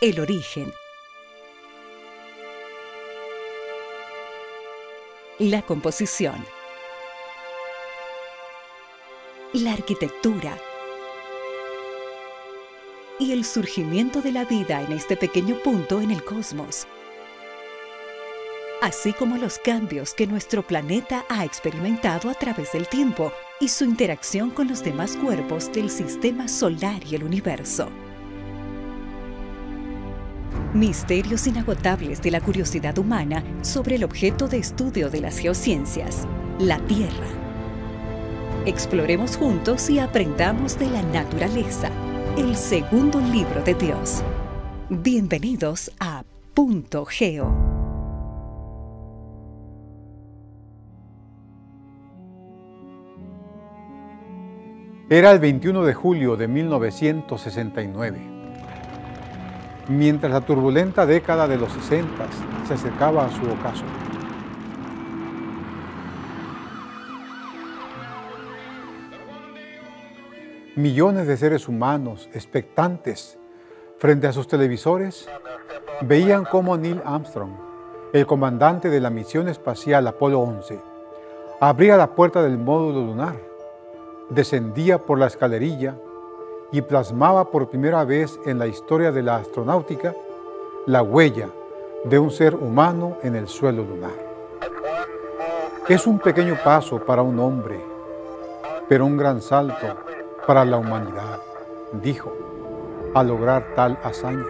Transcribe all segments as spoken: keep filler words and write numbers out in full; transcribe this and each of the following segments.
el origen, la composición, la arquitectura y el surgimiento de la vida en este pequeño punto en el cosmos, así como los cambios que nuestro planeta ha experimentado a través del tiempo y su interacción con los demás cuerpos del sistema solar y el universo. Misterios inagotables de la curiosidad humana sobre el objeto de estudio de las geociencias, la Tierra. Exploremos juntos y aprendamos de la naturaleza, el segundo libro de Dios. Bienvenidos a Punto Geo. Era el veintiuno de julio de mil novecientos sesenta y nueve. Mientras la turbulenta década de los sesentas se acercaba a su ocaso. Millones de seres humanos expectantes frente a sus televisores veían cómo Neil Armstrong, el comandante de la misión espacial Apolo once, abría la puerta del módulo lunar, descendía por la escalerilla y plasmaba por primera vez en la historia de la astronáutica la huella de un ser humano en el suelo lunar. Es un pequeño paso para un hombre, pero un gran salto para la humanidad, dijo, al lograr tal hazaña.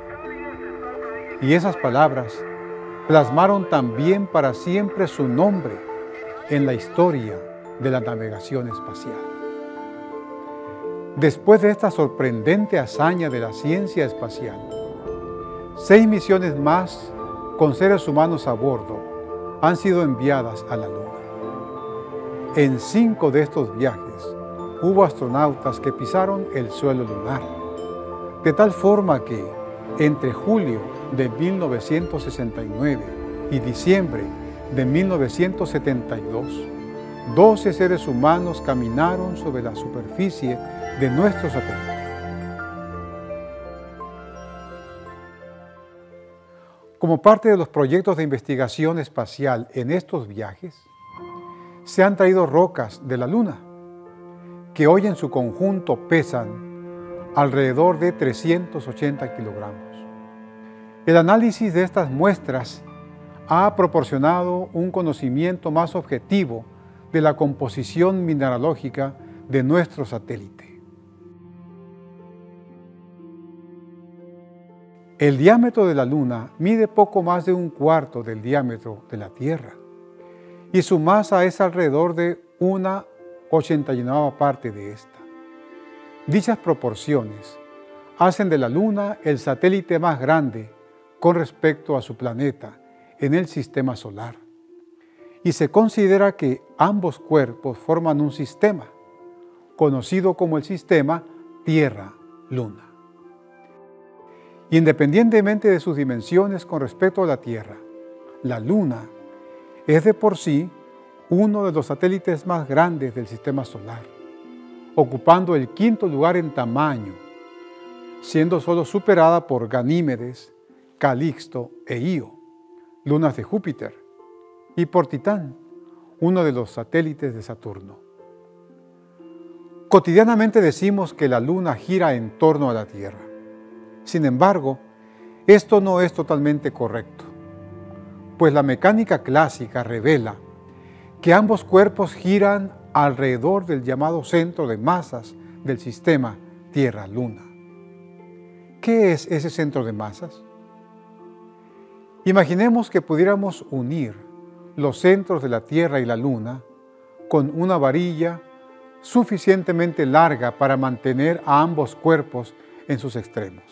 Y esas palabras plasmaron también para siempre su nombre en la historia de la navegación espacial. Después de esta sorprendente hazaña de la ciencia espacial, seis misiones más con seres humanos a bordo han sido enviadas a la Luna. En cinco de estos viajes hubo astronautas que pisaron el suelo lunar, de tal forma que entre julio de mil novecientos sesenta y nueve y diciembre de mil novecientos setenta y dos, doce seres humanos caminaron sobre la superficie de nuestro satélite. Como parte de los proyectos de investigación espacial en estos viajes, se han traído rocas de la Luna, que hoy en su conjunto pesan alrededor de trescientos ochenta kilogramos. El análisis de estas muestras ha proporcionado un conocimiento más objetivo de la composición mineralógica de nuestro satélite. El diámetro de la Luna mide poco más de un cuarto del diámetro de la Tierra y su masa es alrededor de una ochenta y nueve parte de esta. Dichas proporciones hacen de la Luna el satélite más grande con respecto a su planeta en el sistema solar, y se considera que ambos cuerpos forman un sistema, conocido como el sistema Tierra-Luna. Independientemente de sus dimensiones con respecto a la Tierra, la Luna es de por sí uno de los satélites más grandes del sistema solar, ocupando el quinto lugar en tamaño, siendo solo superada por Ganímedes, Calixto e Io, lunas de Júpiter, y por Titán, uno de los satélites de Saturno. Cotidianamente decimos que la Luna gira en torno a la Tierra. Sin embargo, esto no es totalmente correcto, pues la mecánica clásica revela que ambos cuerpos giran alrededor del llamado centro de masas del sistema Tierra-Luna. ¿Qué es ese centro de masas? Imaginemos que pudiéramos unir los centros de la Tierra y la Luna con una varilla suficientemente larga para mantener a ambos cuerpos en sus extremos.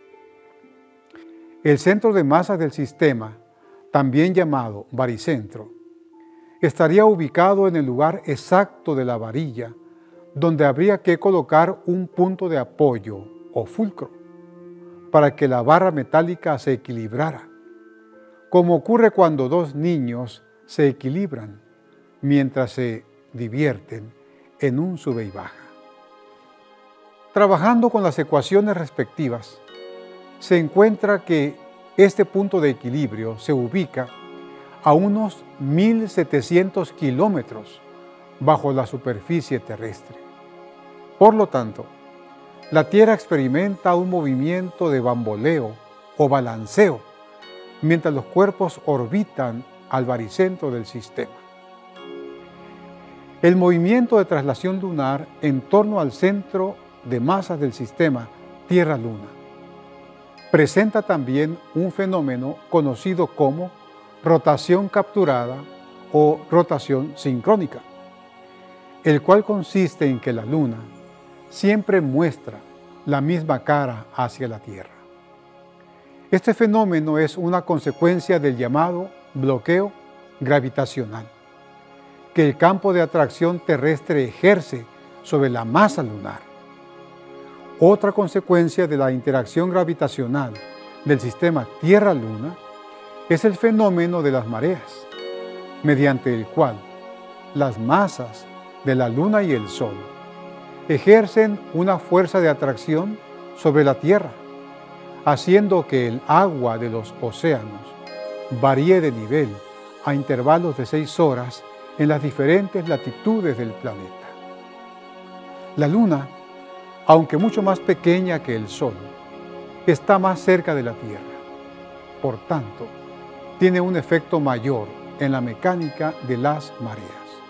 El centro de masas del sistema, también llamado baricentro, estaría ubicado en el lugar exacto de la varilla, donde habría que colocar un punto de apoyo o fulcro, para que la barra metálica se equilibrara, como ocurre cuando dos niños se equilibran mientras se divierten en un sube y baja. Trabajando con las ecuaciones respectivas, se encuentra que este punto de equilibrio se ubica a unos mil setecientos kilómetros bajo la superficie terrestre. Por lo tanto, la Tierra experimenta un movimiento de bamboleo o balanceo, mientras los cuerpos orbitan al baricentro del sistema. El movimiento de traslación lunar en torno al centro de masas del sistema Tierra-Luna presenta también un fenómeno conocido como rotación capturada o rotación sincrónica, el cual consiste en que la Luna siempre muestra la misma cara hacia la Tierra. Este fenómeno es una consecuencia del llamado bloqueo gravitacional que el campo de atracción terrestre ejerce sobre la masa lunar. Otra consecuencia de la interacción gravitacional del sistema Tierra-Luna es el fenómeno de las mareas, mediante el cual las masas de la Luna y el Sol ejercen una fuerza de atracción sobre la Tierra, haciendo que el agua de los océanos varíe de nivel a intervalos de seis horas en las diferentes latitudes del planeta. La Luna, aunque mucho más pequeña que el Sol, está más cerca de la Tierra. Por tanto, tiene un efecto mayor en la mecánica de las mareas.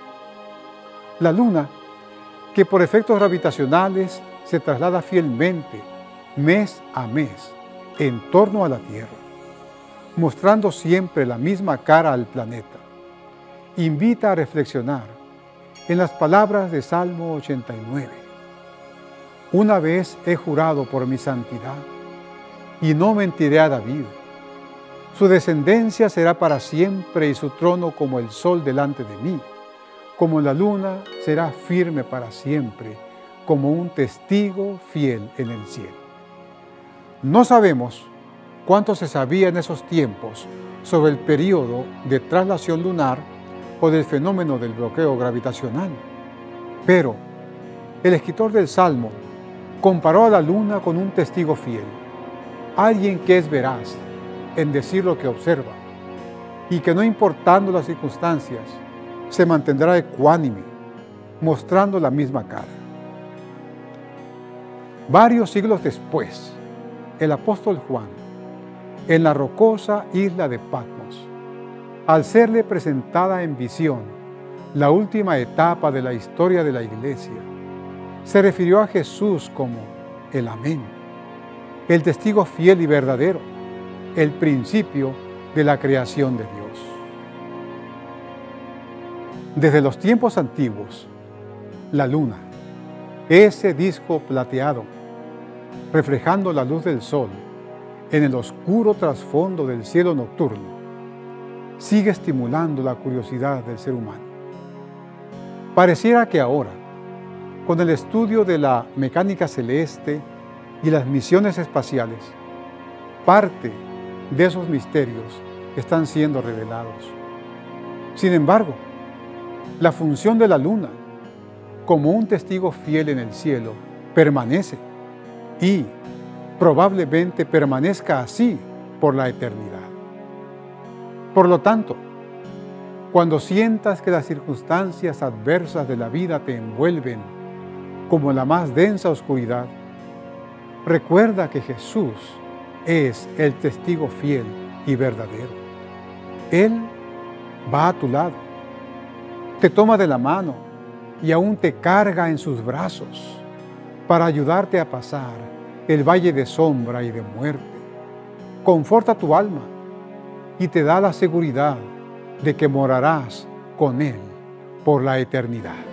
La Luna, que por efectos gravitacionales se traslada fielmente mes a mes en torno a la Tierra, mostrando siempre la misma cara al planeta, invita a reflexionar en las palabras de Salmo ochenta y nueve. Una vez he jurado por mi santidad, y no mentiré a David. Su descendencia será para siempre y su trono como el sol delante de mí, como la luna será firme para siempre, como un testigo fiel en el cielo. No sabemos cuánto se sabía en esos tiempos sobre el periodo de traslación lunar o del fenómeno del bloqueo gravitacional, pero el escritor del Salmo comparó a la luna con un testigo fiel, alguien que es veraz en decir lo que observa y que no importando las circunstancias, se mantendrá ecuánime, mostrando la misma cara. Varios siglos después, el apóstol Juan, en la rocosa isla de Patmos, al serle presentada en visión la última etapa de la historia de la Iglesia, se refirió a Jesús como el Amén, el testigo fiel y verdadero, el principio de la creación de Dios. Desde los tiempos antiguos, la luna, ese disco plateado, reflejando la luz del sol en el oscuro trasfondo del cielo nocturno, sigue estimulando la curiosidad del ser humano. Pareciera que ahora, con el estudio de la mecánica celeste y las misiones espaciales, parte de esos misterios están siendo revelados. Sin embargo, la función de la luna, como un testigo fiel en el cielo, permanece y probablemente permanezca así por la eternidad. Por lo tanto, cuando sientas que las circunstancias adversas de la vida te envuelven como la más densa oscuridad, recuerda que Jesús es el testigo fiel y verdadero. Él va a tu lado, te toma de la mano y aún te carga en sus brazos para ayudarte a pasar el valle de sombra y de muerte. Conforta tu alma y te da la seguridad de que morarás con Él por la eternidad.